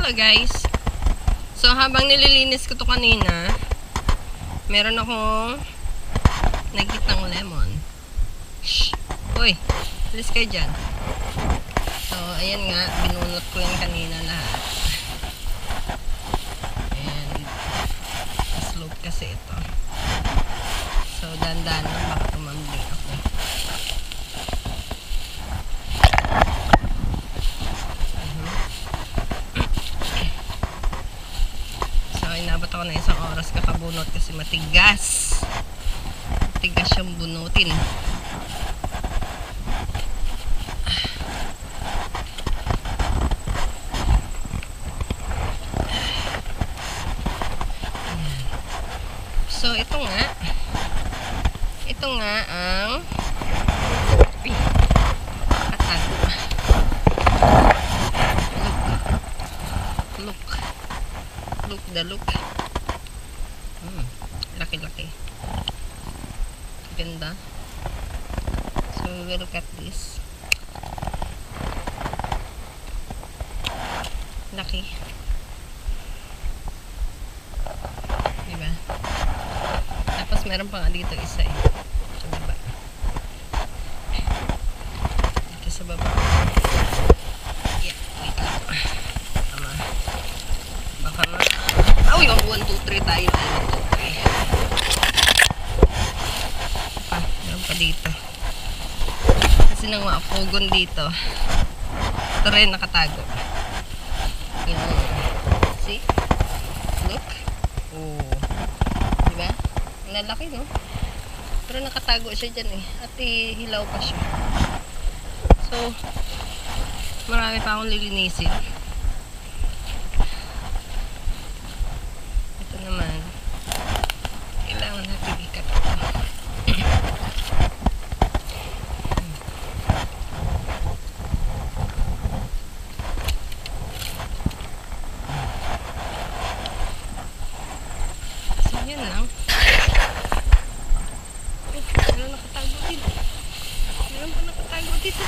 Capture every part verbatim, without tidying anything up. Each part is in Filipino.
Hello guys. So habang nililinis ko to kanina, meron akong nagkitang lemon. Shh. Hoy, alis kayo dyan. So ayan nga, binunot ko yan kanina lahat. And slope kasi ito. So dandan lang, baka tumambling ako. Inabot ako na isang oras kakabunot kasi matigas. Matigas yung bunutin. So ito nga. Ito nga ang katago. Look. Look. Look the look. Hmm, laki-laki. Ganda. So we will cut this. Laki. Diba? Tapos meron pa nga dito isa eh. Sa baba. Dito sa baba. Yeah, wait lang. Tama. Baka na. Oh, yung one, two, three tayo. one, two, three. Pa, meron pa dito. Kasi nang maapogon dito. Ito rin nakatago. Yung, see? Look. Oh. Diba? Ang lalaki, no? Pero nakatago siya dyan eh. At hilaw pa siya. So, marami pa akong lilinisin. Naman kailangan natin ikat ito. So yan lang. Ay, meron nakatago dito. Meron pa nakatago dito.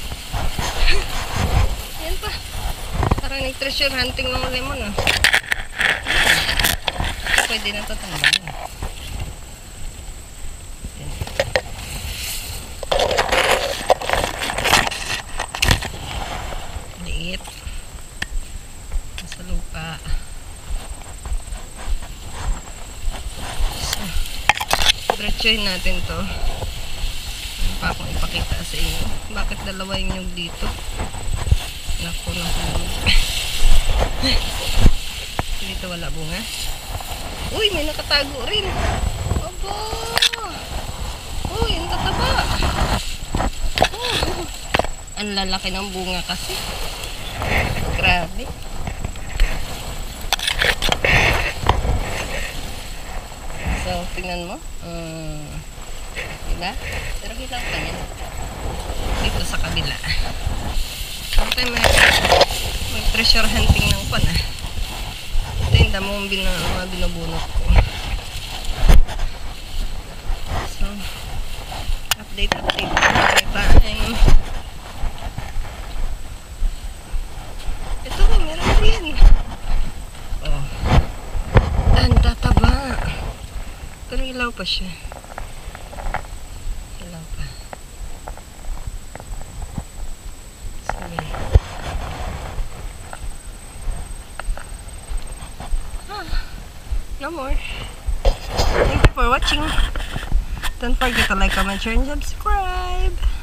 Yan pa. Parang nag-treasure hunting ng lemon ah. Pwede na ito tanggalin. Liit. Nasa lupa. So, diretsuhin natin to. Ano pa akong ipakita sa inyo? Bakit dalawa yung nyug dito? Naku, naku. Dito wala bunga. Uy, may nakatago rin. Aba! Uy, ang tataba. Oh, ang lalaki ng bunga kasi. Grabe. So, tingnan mo. Um, diba? Pero hilaw pa yan. Dito sa kabila. Kasi may, may treasure hunting ng pan ah. Ito yung damo yung bin mga binubunot ko. So, update, update. Okay, time. Ito, meron din. Oh. Ang tataba. Pero ilaw pa siya. Ilaw pa. Sige. No more. Thank you for watching. Don't forget to like, comment, share, and subscribe.